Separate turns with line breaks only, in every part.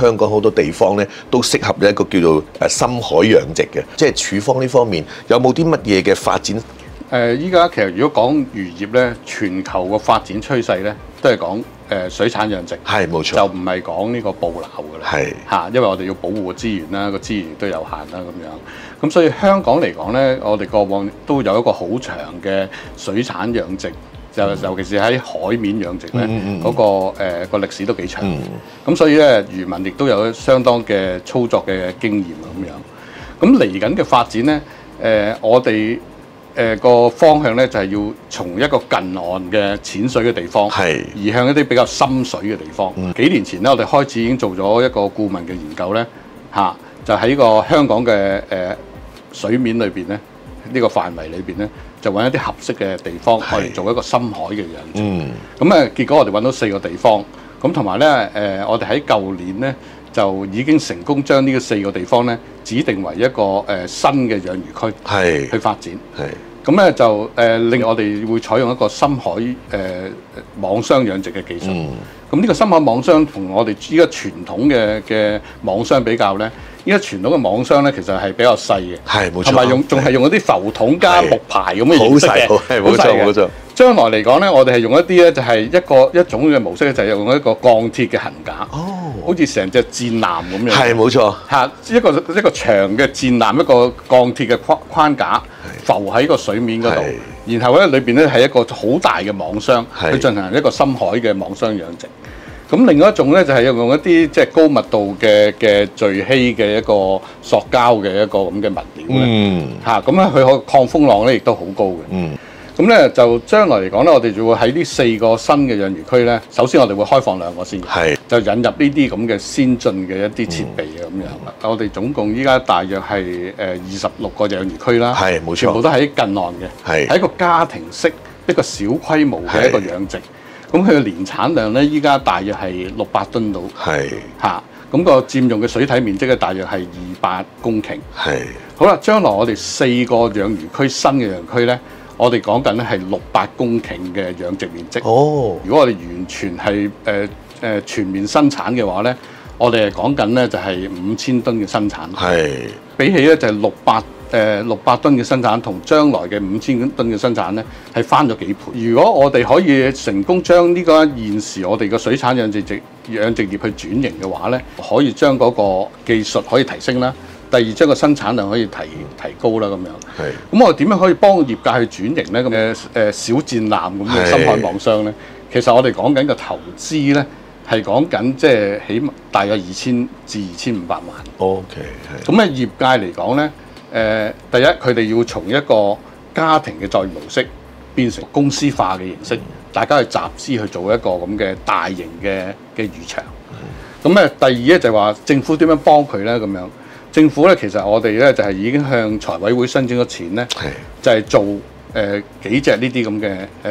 香港好多地方咧都適合一個叫做深海養殖嘅，即係處方呢方面有冇啲乜嘢嘅發展？
依家其實如果講漁業咧，全球個發展趨勢咧都係講水產養殖，
係冇錯，
就唔係講呢個捕撈㗎啦，
係
嚇，因為我哋要保護個資源啦，個資源亦都有限啦咁樣。咁所以香港嚟講咧，我哋過往都有一個好長嘅水產養殖。就尤其是喺海面養殖咧，嗰個歷史都幾長。咁所以咧，漁民亦都有相當嘅操作嘅經驗咁樣。咁嚟緊嘅發展咧，我哋個方向咧就係要從一個近岸嘅淺水嘅地方，移向一啲比較深水嘅地方。幾年前咧，我哋開始已經做咗一個顧問嘅研究咧，就喺個香港嘅水面裏邊咧，呢個範圍裏邊咧。就揾一啲合適嘅地方，我哋做一個深海嘅養殖。咁結果我哋揾到4個地方，咁同埋咧我哋喺舊年咧就已經成功將呢個4個地方咧指定為一個新嘅養魚區去發展。咁咧就令我哋會採用一個深海網箱養殖嘅技術。咁呢個深海網箱同我哋依家傳統嘅網箱比較咧，依家傳統嘅網箱咧其實係比較細嘅，
係冇錯，
同埋仲係用嗰啲浮筒加木牌咁嘅形式嘅，
冇錯冇錯。
將來嚟講咧，我哋係用一啲咧就係一種嘅模式咧，就係用一個鋼鐵嘅桁架，好似成隻戰艦咁樣。係冇錯，一個長嘅戰艦，一個鋼鐵嘅框架浮喺個水面嗰度，然後咧裏邊咧係一個好大嘅網箱，去進行一個深海嘅網箱養殖。咁另外一種咧就係用一啲即係高密度嘅聚稀嘅一個塑膠嘅一個咁嘅物料咧，咁咧佢可抗風浪咧亦都好高嘅。咁咧就將來嚟講咧，我哋就會喺呢4個新嘅養魚區咧，首先我哋會開放2個先，就引入呢啲咁嘅先進嘅一啲設備咁樣。我哋總共依家大約係26個養魚區啦，冇錯，全部都喺近岸嘅，係一個家庭式一個小規模嘅一個養殖。咁佢嘅年產量咧，依家大約係600噸到，咁個佔用嘅水體面積咧，大約係200公頃。好啦，將來我哋4個養魚區新嘅養魚區咧，我哋講緊咧係600公頃嘅養殖面積。如果我哋完全係全面生產嘅話咧，我哋係講緊咧就係5000噸嘅生產。比起咧就係600噸嘅生產同將來嘅5000噸嘅生產咧，係翻咗幾倍。如果我哋可以成功將呢個現時我哋嘅水產養殖業去轉型嘅話咧，可以將嗰個技術可以提升啦。第二，將個生產量可以提高啦咁樣。咁我哋點樣可以幫業界去轉型咧？咁嘅小戰艦咁嘅深海網箱咧，其實我哋講緊嘅投資咧係講緊即係起碼大約2000至2500萬。咁咧業界嚟講咧。第一，佢哋要從一個家庭嘅作業模式變成公司化嘅形式，大家去集資去做一個咁嘅大型嘅漁場。咁咧，第二咧就係話政府點樣幫佢咧咁樣？政府咧其實我哋咧就係已經向財委會申請咗錢咧，就係做幾隻呢啲咁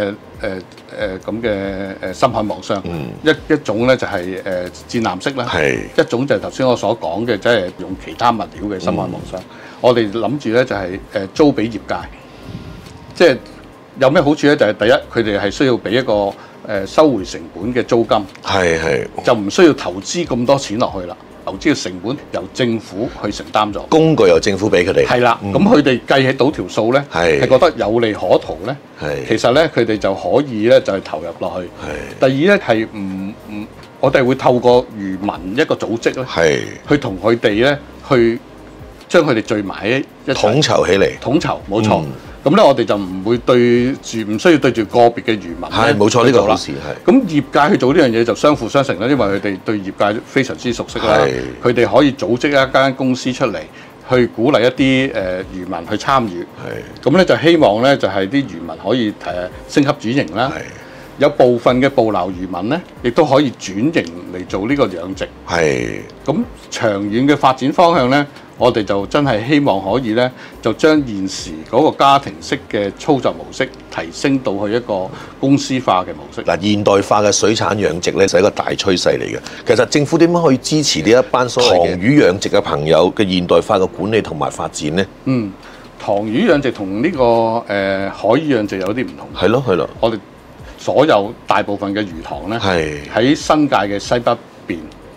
嘅深海網箱。一種咧就係戰艦式啦，一種就係頭先我所講嘅，即係用其他物料嘅深海網箱。我哋諗住咧就係租俾業界，即係有咩好處咧？就係第一，佢哋係需要俾一個收回成本嘅租金，就唔需要投資咁多錢落去啦。投資嘅成本由政府去承擔咗，
工具由政府俾佢哋。
係啦，咁佢哋計起到條數咧，係覺得有利可圖咧，其實咧佢哋就可以咧就係投入落去。第二咧係我哋會透過漁民一個組織咧，去同佢哋咧去將佢哋聚埋一齊
統籌起嚟，
統籌冇錯。咁咧我哋就唔會唔需要對住個別嘅漁民。
係冇錯，呢個好事係。
咁業界去做呢樣嘢就相輔相成啦，因為佢哋對業界非常之熟悉啦。佢哋可以組織一間公司出嚟，去鼓勵一啲漁民去參與。咁咧就希望咧就係啲漁民可以升級轉型啦。有部分嘅捕撈漁民咧，亦都可以轉型嚟做呢個養殖。咁長遠嘅發展方向咧，我哋就真係希望可以咧，就將現時嗰個家庭式嘅操作模式提升到去一個公司化嘅模式。
嗱，現代化嘅水產養殖咧，就係一個大趨勢嚟嘅。其實政府點樣可以支持呢一班所謂塘魚養殖嘅朋友嘅現代化嘅管理同埋發展咧？
塘魚養殖同呢個海魚養殖有啲唔同。
係咯。我哋
所有大部分嘅魚塘咧，喺新界嘅西北邊，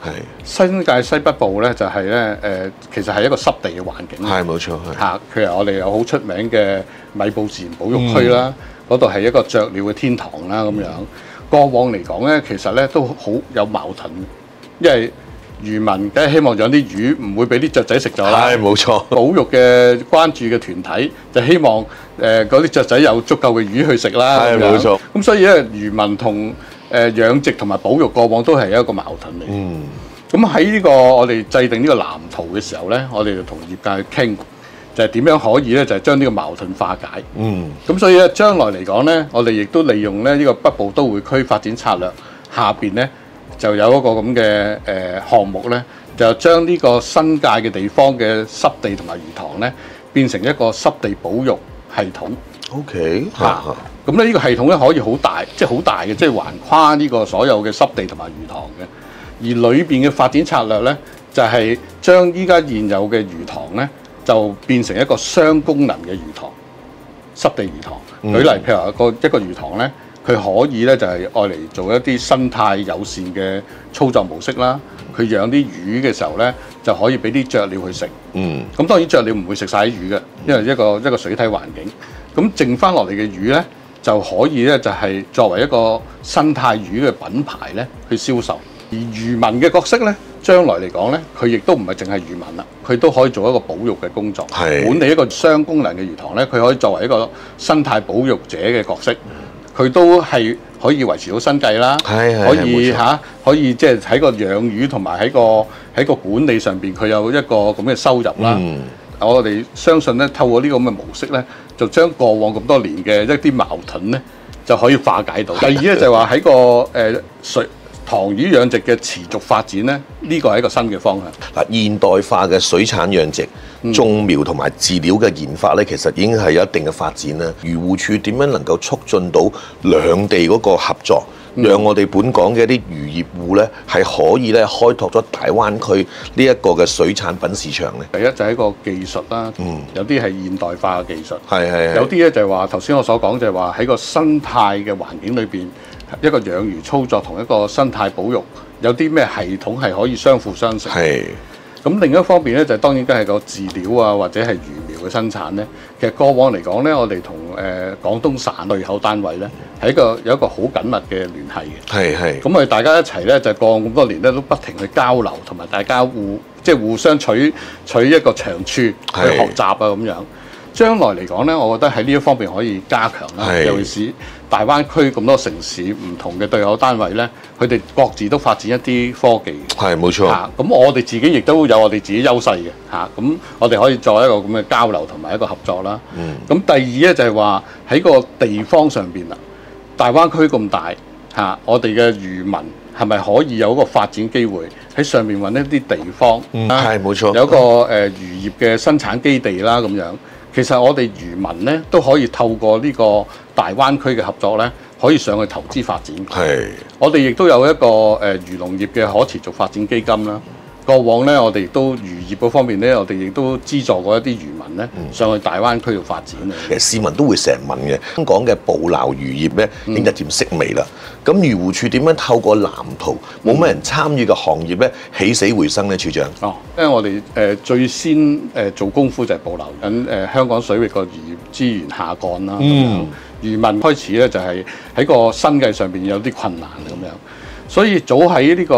新界西北部咧就係咧其實係一個濕地嘅環境。
係冇錯，
嚇，譬如我哋有好出名嘅米埔自然保育區啦，嗰度係一個雀鳥嘅天堂啦咁樣。過往嚟講咧，其實咧都好有矛盾，因為漁民梗係希望養啲魚唔會俾啲雀仔食咗啦。係冇錯。保育嘅關注嘅團體就希望嗰啲雀仔有足夠嘅魚去食啦。係冇錯。咁所以咧，漁民同養殖同埋保育過往都係一個矛盾嚟。咁喺呢個我哋制定呢個藍圖嘅時候咧，我哋就同業界去傾，就係點樣可以咧，就係將呢個矛盾化解。咁所以咧，將來嚟講咧，我哋亦都利用咧呢個北部都會區發展策略下邊咧，就有一個咁嘅項目咧，就將呢個新界嘅地方嘅濕地同埋魚塘咧，變成一個濕地保育系統。OK， 咁咧呢個系統咧可以好大，即係好大嘅，即係橫跨呢個所有嘅濕地同埋魚塘嘅。而裏邊嘅發展策略咧，就係將依家現有嘅魚塘咧，就變成一個雙功能嘅魚塘，濕地魚塘。舉例譬如話一個魚塘咧，佢可以咧就係愛嚟做一啲生態友善嘅操作模式啦。佢養啲魚嘅時候咧，就可以俾啲雀鳥去食。咁當然雀鳥唔會食晒啲魚嘅，因為一個水體環境。咁剩翻落嚟嘅魚咧，就可以咧就係作為一個生態魚嘅品牌咧去銷售。而漁民嘅角色咧，將來嚟講咧，佢亦都唔係淨係漁民啦，佢都可以做一個保育嘅工作，管理一個雙功能嘅魚塘咧，佢可以作為一個生態保育者嘅角色，佢都係可以維持到生計啦，可以即係喺個養魚同埋喺個管理上邊，佢有一個咁嘅收入啦。我哋相信咧，透過呢個咁嘅模式咧，就將過往咁多年嘅一啲矛盾咧，就可以化解到。第二咧就係話喺個塘魚養殖嘅持續發展咧，呢個係一個新嘅方向。嗱，現代化嘅水產養殖、種苗同埋飼料嘅研發咧，其實已經係有一定嘅發展啦。漁護署點樣能夠促進到兩地嗰個合作，讓我哋本港嘅一啲漁業戶咧係可以咧開拓咗大灣區呢一個嘅水產品市場咧？第一就係一個技術啦，有啲係現代化嘅技術，有啲咧就係話頭先我所講就係話喺個生態嘅環境裏邊。一個養魚操作同一個生態保育有啲咩系統係可以相輔相成？咁另一方面咧，就當然梗係個飼料啊，或者係魚苗嘅生產咧。其實過往嚟講咧，我哋同廣東省對口單位咧係有一個好緊密嘅聯繫嘅。咁我哋大家一齊咧就過咁多年咧都不停去交流，同埋大家互相取一個長處去學習啊咁樣。將來嚟講咧，我覺得喺呢一方面可以加強啦，尤其是大灣區咁多城市唔同嘅對口單位咧，佢哋各自都發展一啲科技。冇錯。咁我哋自己亦都有我哋自己優勢嘅咁我哋可以作一個咁嘅交流同埋一個合作啦。咁第二咧就係話喺個地方上邊啦，大灣區咁大我哋嘅漁民係咪可以有一個發展機會喺上面揾一啲地方？冇錯。有一個漁業嘅生產基地啦咁樣。其實我哋漁民咧都可以透過呢個大灣區嘅合作咧，可以上去投資發展。我哋亦都有一個漁農業嘅可持續發展基金啦。過往咧，我哋亦都漁業嗰方面咧，我哋亦都資助過一啲漁民咧上去大灣區度發展。其實市民都會成日問嘅，香港嘅捕撈漁業咧已經日漸式微啦。咁漁護署點樣透過藍圖冇乜人參與嘅行業咧起死回生咧，處長？因為我哋最先做功夫就係捕撈緊香港水域個漁業資源下降啦。漁民開始咧就係喺個生計上邊有啲困難咁樣。所以早喺呢個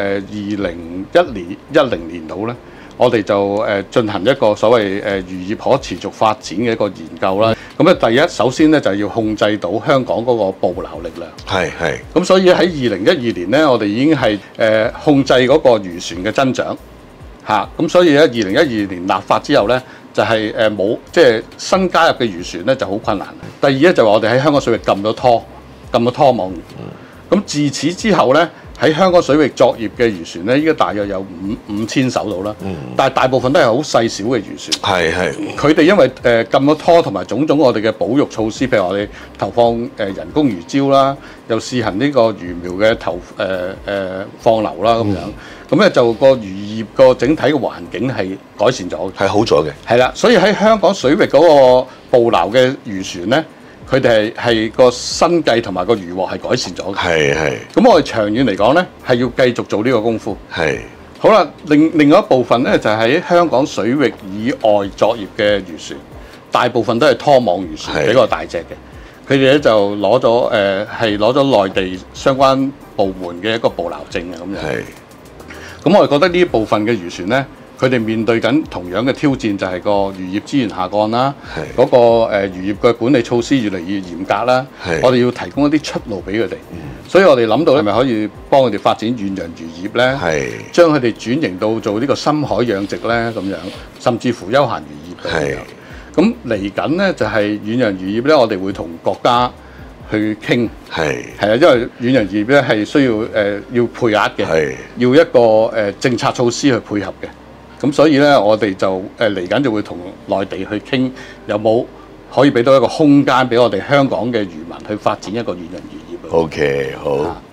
2010年度咧，我哋就進行一個所謂漁業可持續發展嘅一個研究啦。咁咧第一首先咧就係要控制到香港嗰個捕撈力量。咁所以喺2012年咧，我哋已經係控制嗰個漁船嘅增長。咁所以咧2012年立法之後咧，就係冇即係新加入嘅漁船咧就好困難。第二咧就話我哋喺香港水域禁咗拖網魚。咁自此之後咧，喺香港水域作業嘅漁船咧，依家大約有5000艘到啦。但係大部分都係好細小嘅漁船。佢哋因為禁咗拖同埋種種我哋嘅保育措施，譬如我哋投放人工魚礁啦，又試行呢個魚苗嘅放流啦咁樣。咁咧就個漁業個整體嘅環境係改善咗，係好咗嘅。係啦，所以喺香港水域嗰個捕撈嘅漁船咧， 佢哋係個生計同埋個漁獲係改善咗嘅。
係。
咁我哋長遠嚟講咧，係要繼續做呢個功夫。
係。
好啦，另外一部分咧就係喺香港水域以外作業嘅漁船，大部分都係拖網漁船，比較大隻嘅。佢哋咧就攞咗內地相關部門嘅一個捕撈證嘅咁樣。咁我哋覺得呢一部分嘅漁船咧，佢哋面對緊同樣嘅挑戰，就係個漁業資源下降啦，嗰個漁業嘅管理措施越嚟越嚴格啦。我哋要提供一啲出路俾佢哋。所以我哋諗到係咪可以幫佢哋發展遠洋漁業咧？將佢哋轉型到做呢個深海養殖咧咁樣，甚至乎休閒漁業咁樣。咁嚟緊咧就係遠洋漁業咧，我哋會同國家去傾。係啊，因為遠洋漁業咧係需要要配額嘅，要一個政策措施去配合嘅。咁所以咧，我哋就嚟緊就會同內地去傾，有冇可以俾到一個空間俾我哋香港嘅漁民去發展一個遠洋漁業。
OK， 好。